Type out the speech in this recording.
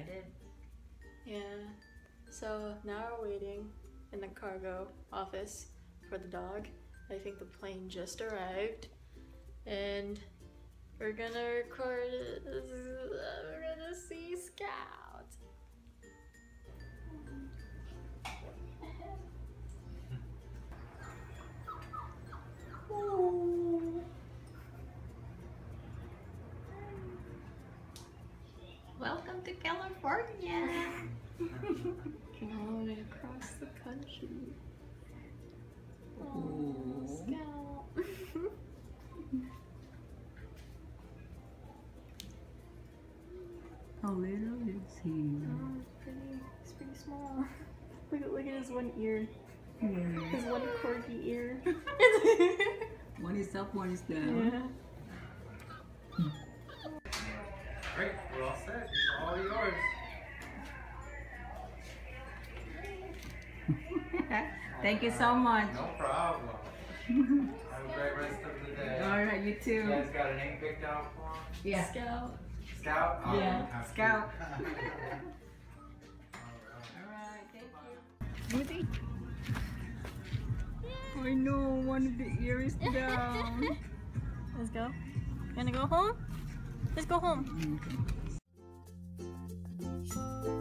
did. Yeah. So now we're waiting in the cargo office for the dog. I think the plane just arrived. And we're gonna record, we're gonna see Skout. Ooh. Welcome to California. All the way across the country. Oh, Skout. How little is he? Oh, it's pretty small. Look at his one ear. Yeah. His one corgi ear. One is up, one is down. Yeah. Great, we're all set. It's all yours. Thank you so much. No problem. Have a great rest of the day. All right, you too. You guys got a name picked out for him? Yeah. Skout. Scout? Oh, Yeah, you have to. Scout. All All right, thank you. Woody. I know, one of the ears down. Let's go. Gonna go home? Let's go home. Okay.